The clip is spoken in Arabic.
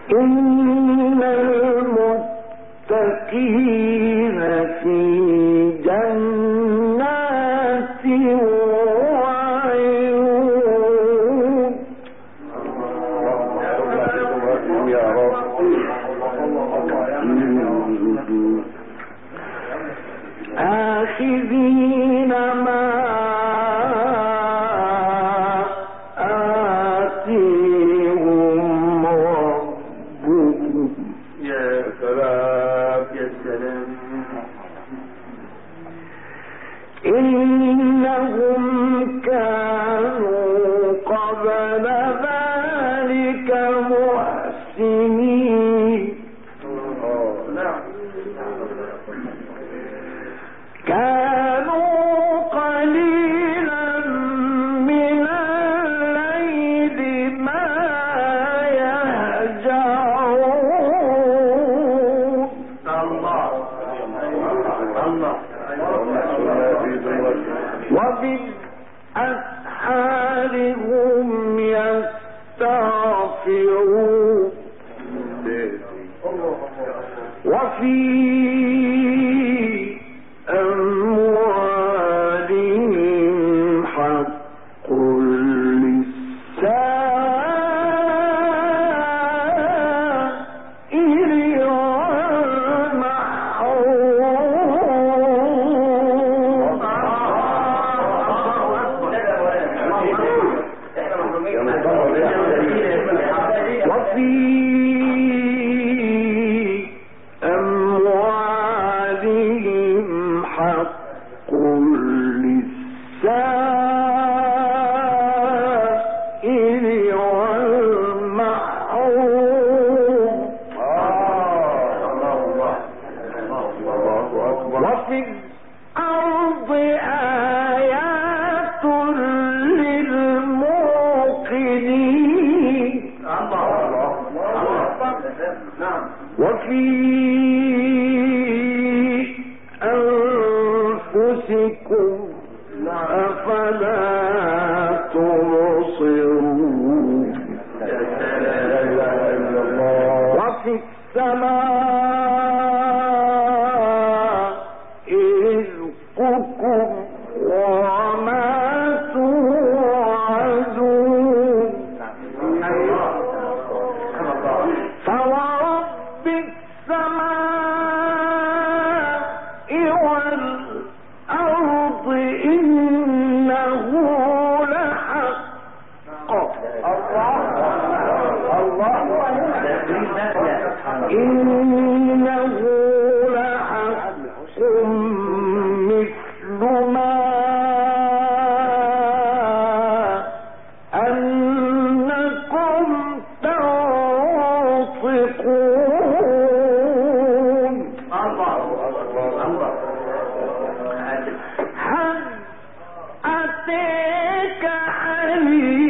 إن المتقين في جنات وعيون آخذين ما آتيهم ربهم. يا سلام يا سلام. إنهم كانوا قبل ذلك محسنين كانوا قليلا من الليل ما يهجعون. الله الله. وبالأسحار هم يستغفرون وفي أموالهم حق للسائل والمحروم. وفي أموالهم حق للسائل والمحروم. وفي الأرض آيات للموقنين وفي أنفسكم أفلا تبصرون. وفي السماء رزقكم وما توعدون. فورب السماء والأرض إنه لحق. إنه لحق مثل ما أنكم تنطقون. هل أتيك حديث